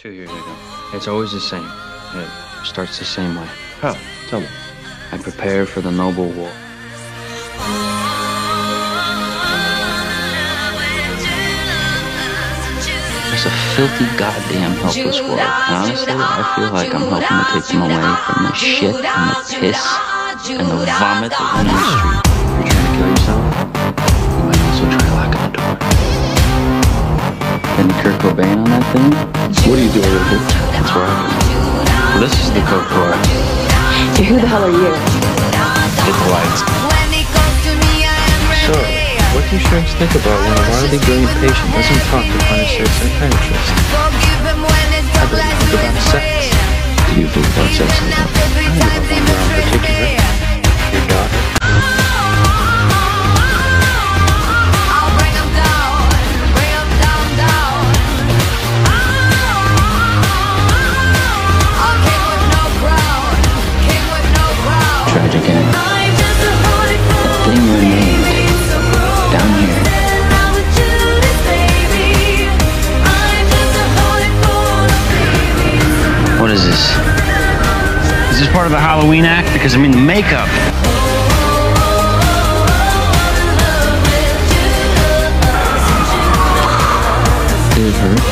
2 years ago. It's always the same. It starts the same way. How? Tell me. I prepare for the noble war. It's a filthy, goddamn helpless world. And honestly, I feel like I'm helping to take them away from the shit and the piss and the vomit that run in the street. If you're trying to kill yourself, you might also try locking the door. And Kurt Cobain on that thing? What are you doing with it? That's where I go. Well, this is the code for it. So who the hell are you? Hit the lights. So, what do shrinks think about when a wildly brilliant patient doesn't talk to punish their psychiatrist? I believe think about sex. Do you think about sex a lot? I think about one girl in particular. Your daughter. Tragic end. That thing you named down here. What is this? Is this part of the Halloween act? Because I mean the makeup. Did it hurt?